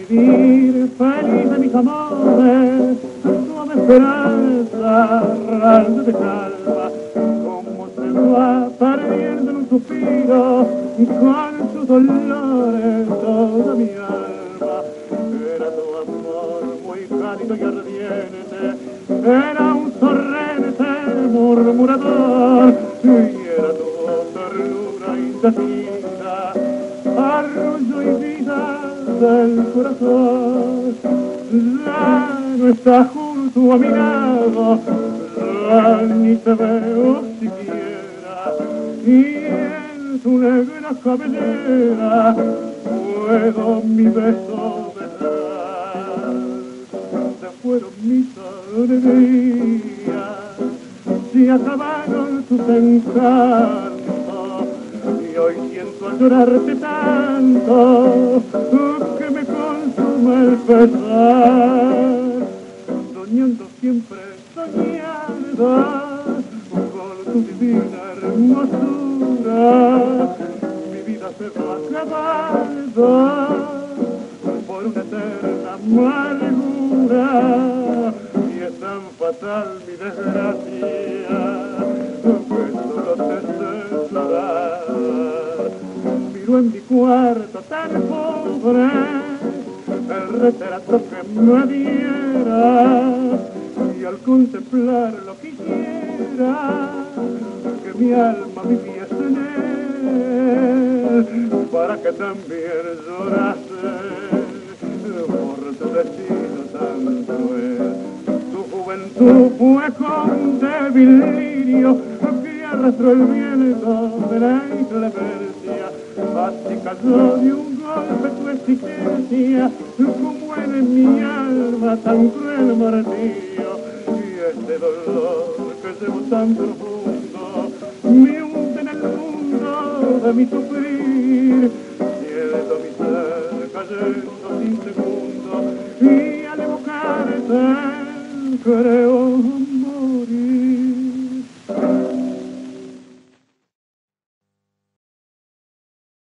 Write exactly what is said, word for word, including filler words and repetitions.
vivir feliz de mis amores, suave esperanza, rayo de calma, como se va perdiendo en un suspiro, con sus dolores toda mi alma. Era tu amor muy cálido y ardiente, era un torrente murmurador, y era tu ternura indecida, arrullo y vida del corazón. Ya no estás junto a mi lado, ya ni te veo siquiera, y en tu negra cabellera puedo mi beso besar. Se fueron mis alegrías, se acabaron tus encantos, y hoy siento al llorarte tanto que me consume el pesar. Soñando siempre, soñando con tu divina hermosura, mi vida se va acabando por una eterna amargura, y es tan fatal mi desgracia que solo te sé llorar. Miro en mi cuarto tan pobre el retrato que me diera, y al contemplarlo quisiera que mi alma viviese en él, para que también llorase por tu destino tan cruel. Tu juventud fue con débil lirio que arrastró el viento de la inclemencia, así cayó de un golpe tu existencia, como en mi alma tan cruel martirio, y este dolor que llevo tan profundo me hunde en el mundo de mi sufrir, siento mi ser cayendo sin segundo, y al evocarte creo